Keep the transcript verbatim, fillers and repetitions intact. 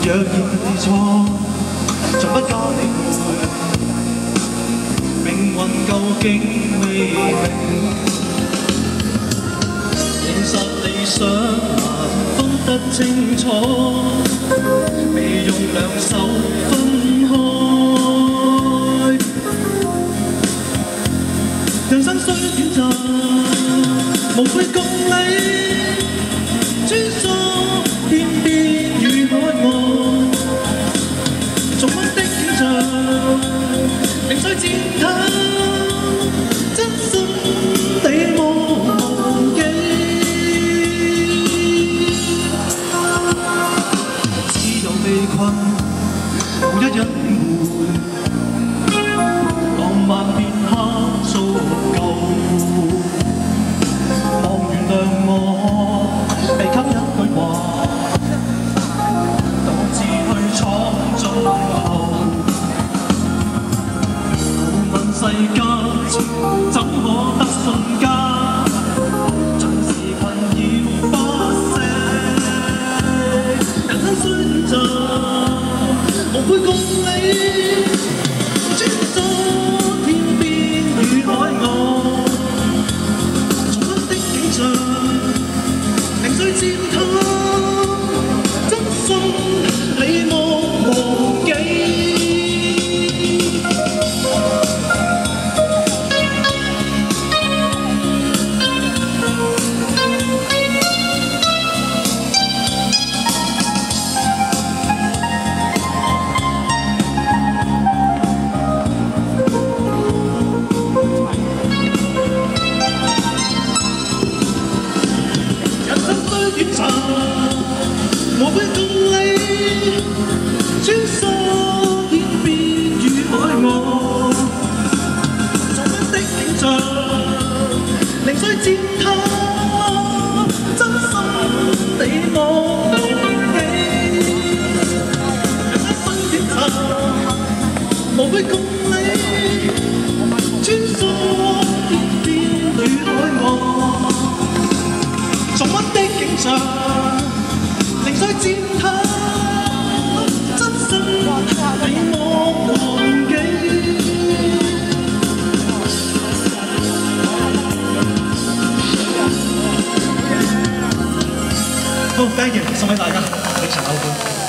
若然會錯，從不加理會。命運究竟未明，現實理想難分得清楚，未用兩手分開。人生雖短暫，無悔共你。 穿梭天邊與海岸，重溫的景象，零碎踐踏，真心地忘記。只有被困，無一日領會，浪漫片刻足夠。望原諒我。 被給一句話，獨自去闖盡頭。無問世間情怎可得瞬間，盡是困擾不息。人生雖短暫，無悔共你穿梭天邊與海岸，重溫的景象。 最踐踏，真心你莫忘記。短暫，無悔共你穿梭天邊與海岸，重溫的景象，零碎踐踏，真心你莫忘記。人生雖短暫，無悔共你穿梭天邊與海岸。 重溫的景象，零碎踐踏，真心你莫忘記。好，thank you，送俾大家，非常好。